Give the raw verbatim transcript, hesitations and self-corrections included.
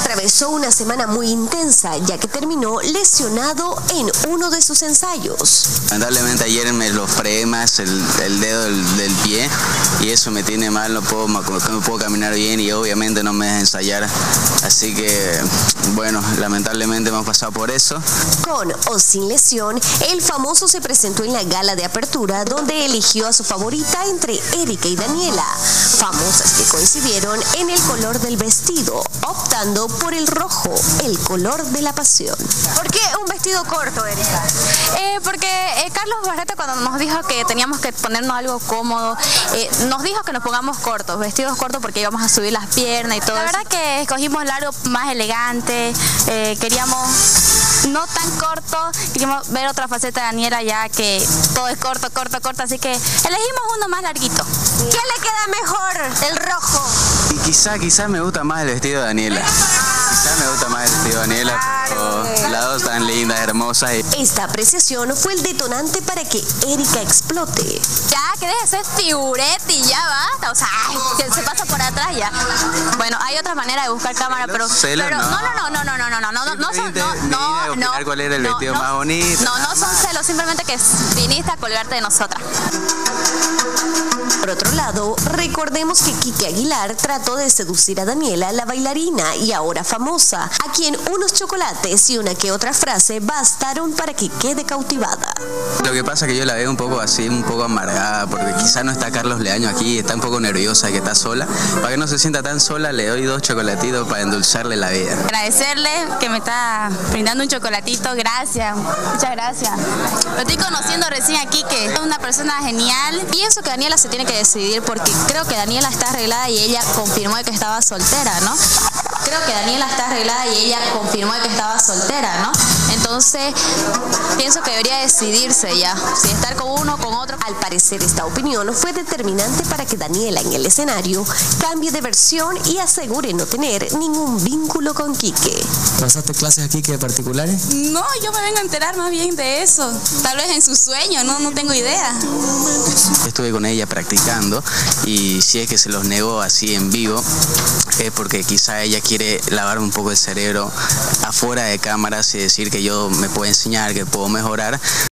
atravesó una semana muy intensa, ya que terminó lesionado en uno de sus ensayos. Lamentablemente ayer me lo freé más el, el dedo del, del pie y eso me tiene mal, no puedo, no puedo caminar bien y obviamente no me deja ensayar. Así que, bueno, lamentablemente hemos pasado por eso. Con o sin lesión, el famoso se presentó en la gala de apertura donde eligió a su favorita entre Erika y Daniela, famosas que coincidieron en el color del vestido, optando por el rojo, el color de la pasión. ¿Por qué un vestido corto, Erika? Eh, porque eh, Carlos Barreto, cuando nos dijo que teníamos que ponernos algo cómodo, eh, nos dijo que nos pongamos cortos, vestidos cortos, porque íbamos a subir las piernas y todo. La verdad que escogimos algo más elegante, eh, queríamos no tan corto, queríamos ver otra faceta de Daniela, ya que todo es corto, corto, corto, así que elegimos uno más larguito. ¿Qué le queda mejor? El rojo. Y quizá, quizá me gusta más el vestido de Daniela. Quizá me gusta más el vestido de Daniela, pero las dos tan lindas, hermosas. Y... Esta apreciación fue el detonante para que Erika explote. Ya, que deje de ser figurete y ya basta, o sea, ay, que se pasa por atrás ya. Bueno, hay otra manera de buscar cámara, pero... Celos, pero no. no, no, no, no, no, no, no, no, no son... No, no, no, cuál era el no, vestido no, más bonito. No, no son celos, simplemente que viniste a colgarte de nosotras. Por otro lado, recordemos que Kike Aguilar trató de seducir a Daniela, la bailarina y ahora famosa, a quien unos chocolates y una que otra frase bastaron para que quede cautivada. Lo que pasa es que yo la veo un poco así, un poco amargada, porque quizá no está Carlos Leaño aquí, está un poco nerviosa, que está sola. Para que no se sienta tan sola, le doy dos chocolatitos para endulzarle la vida. Agradecerle que me está brindando un chocolatito, gracias, muchas gracias. Lo estoy conociendo recién aquí, que es una persona genial. Pienso que Daniela se tiene que decidir, porque creo que Daniela está arreglada y ella confirmó que estaba soltera, ¿no? Creo que Daniela está arreglada y ella confirmó que estaba soltera, ¿no? Entonces, pienso que debería decidirse ya, si estar con uno o con otro. Al parecer, esta opinión fue determinante para que Daniela en el escenario cambie de versión y asegure no tener ningún vínculo con Kike. ¿Pasaste clases aquí que particulares? No, yo me vengo a enterar más bien de eso. Tal vez en su sueño, no, no tengo idea. Estuve con ella practicando y si es que se los negó así en vivo, es porque quizá ella quiere lavarme un poco el cerebro afuera de cámaras y decir que yo me puedo enseñar, que puedo mejorar.